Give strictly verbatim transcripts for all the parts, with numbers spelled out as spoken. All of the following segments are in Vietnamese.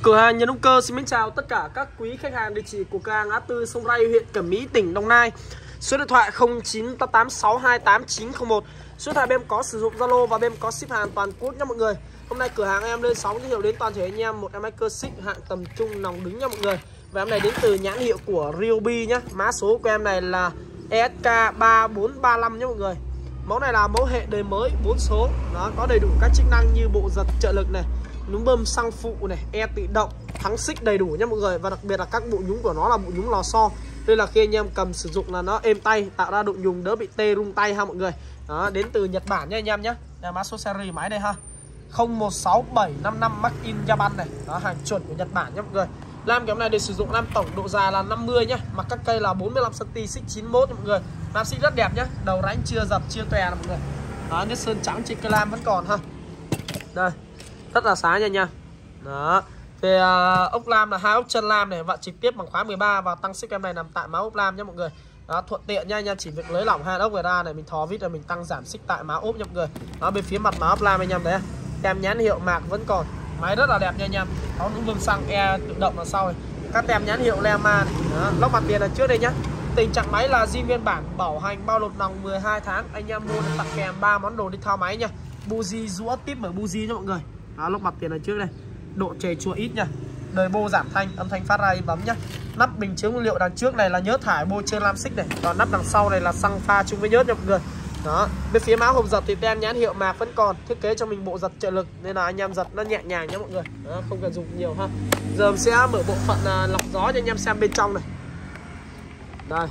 Cửa hàng Nhật Đông Cơ xin mến chào tất cả các quý khách hàng. Địa chỉ của cửa hàng Ngã Tư Sông Ray, huyện Cẩm Mỹ, tỉnh Đồng Nai. Số điện thoại không chín tám tám sáu hai tám chín không một. Số điện thoại bên em có sử dụng Zalo và bên em có ship hàng toàn quốc nha mọi người. Hôm nay cửa hàng em lên sóng giới thiệu đến toàn thể anh em một em máy cơ xích hạng tầm trung nòng đứng nha mọi người. Và em này đến từ nhãn hiệu của Ryobi nhá. Mã số của em này là E S K ba bốn ba lăm nha mọi người. Mẫu này là mẫu hệ đời mới bốn số. Nó có đầy đủ các chức năng như bộ giật trợ lực này, núm bơm xăng phụ này, e tự động, thắng xích đầy đủ nha mọi người. Và đặc biệt là các bộ nhúng của nó là bộ nhúng lò xo, đây là khi anh em cầm sử dụng là nó êm tay, tạo ra độ nhùng đỡ bị tê rung tay ha mọi người. Đó, đến từ Nhật Bản nha anh em nhé. Đây mã số series máy đây ha, không một sáu bảy năm năm Made in Japan này. Đó, hàng chuẩn của Nhật Bản nha mọi người. Lam cái em này để sử dụng lam tổng độ dài là năm mươi nhá, mặt các cây là bốn mươi lăm xăng-ti-mét, xích chín mươi mốt nha mọi người. Lam xích rất đẹp nhá, đầu rãnh chưa dập chưa tòe nè mọi người. Đó, nét sơn trắng trên cây lam vẫn còn ha. Đây, rất là sáng nha nha. Đó. Về uh, ốc lam là hai ốc chân lam này, vặn trực tiếp bằng khóa mười ba và tăng xích em này nằm tại má ốc lam nhé mọi người. Đó, thuận tiện nha anh em, chỉ việc lấy lỏng hai ốc về ra này, mình thò vít là mình tăng giảm xích tại má ốp nha mọi người. Đó, bên phía mặt má ốc lam anh em đấy, tem nhãn hiệu mạc vẫn còn. Máy rất là đẹp nha anh em. Có núm bơm xăng e tự động đằng sau này, các tem nhãn hiệu Lema này. Đó, lốc mặt tiền là trước đây nhá. Tình trạng máy là zin nguyên bản, bảo hành bao lột nòng mười hai tháng. Anh em mua được tặng kèm ba món đồ đi thao máy nha. Buji rũa tiếp mở buji nha mọi người. Đó, lốc mặt tiền là trước đây, độ chảy chua ít nha, đời bô giảm thanh, âm thanh phát ra im bấm nhá. Nắp bình chứa nguyên liệu đằng trước này là nhớt thải bôi trên lam xích này, còn nắp đằng sau này là xăng pha chung với nhớt nha mọi người. Đó, bên phía má hộp giật thì tem nhãn hiệu mạc vẫn còn, thiết kế cho mình bộ giật trợ lực nên là anh em giật nó nhẹ nhàng nhé mọi người. Đó, không cần dùng nhiều ha. Giờ mình sẽ mở bộ phận uh, lọc gió cho anh em xem bên trong này. Đây.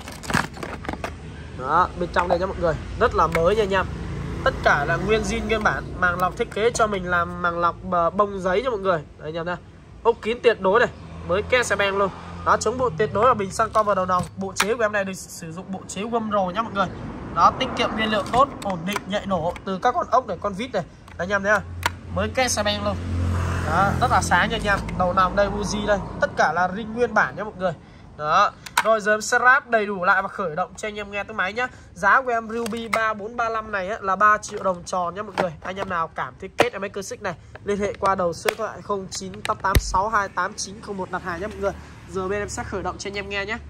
Đó, bên trong đây nha mọi người, rất là mới nha anh em. Tất cả là nguyên zin nguyên bản, màng lọc thiết kế cho mình làm màng lọc bông giấy nha mọi người. Đấy anh em nha. Ốc kín tuyệt đối này, mới ke xe beng luôn. Đó, chống bộ tuyệt đối là bình xăng con vào đầu nòng. Bộ chế của em này được sử dụng bộ chế Wom rồi nhá mọi người. Đó, tiết kiệm nhiên liệu tốt, ổn định nhạy nổ từ các con ốc này, con vít này. Đấy anh em thấy không? Mới ke xe beng luôn. Đó, rất là sáng nha anh em. Đầu nòng đây, buji đây, tất cả là ring nguyên bản nhá mọi người. Đó. Rồi giờ em sẽ ráp đầy đủ lại và khởi động cho anh em nghe tiếng máy nhá. Giá của em Ryobi ba bốn ba lăm này á, là ba triệu đồng tròn nhá mọi người. Anh em nào cảm thấy kết em máy cơ xích này, liên hệ qua đầu số điện thoại không chín tám tám sáu hai tám chín không một đặt hàng nhá mọi người. Giờ bên em sẽ khởi động cho anh em nghe nhé.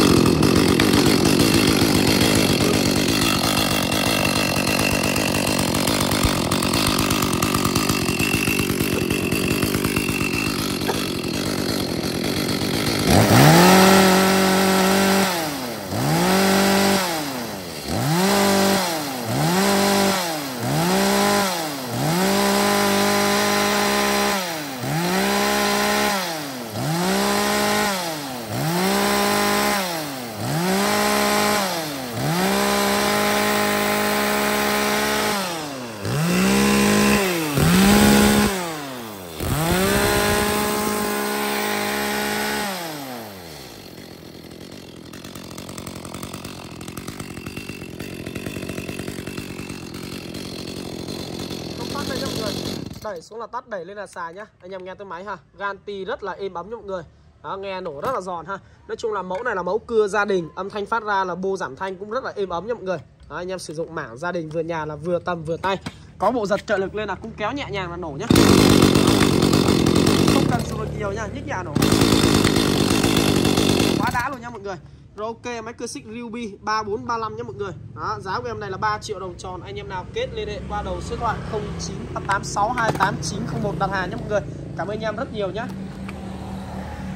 Đây nha mọi người, đẩy xuống là tắt, đẩy lên là xài nhá. Anh em nghe tiếng máy ha, ganti rất là êm ấm nha mọi người. Đó, nghe nổ rất là giòn ha. Nói chung là mẫu này là mẫu cưa gia đình, âm thanh phát ra là bô giảm thanh cũng rất là êm ấm nha mọi người. Đó, anh em sử dụng mảng gia đình vườn nhà là vừa tầm vừa tay. Có bộ giật trợ lực lên là cũng kéo nhẹ nhàng là nổ nhá. Không cần dùng được nhiều nha, nhích nhà nổ. Quá đã luôn nha mọi người. Rồi ok, máy cơ xích Ryobi ba bốn ba lăm nhé mọi người. Đó, giá của em này là ba triệu đồng tròn. Anh em nào kết liên hệ qua đầu số điện thoại không chín tám tám sáu hai tám chín không một đặt hàng nhé mọi người. Cảm ơn anh em rất nhiều nhé.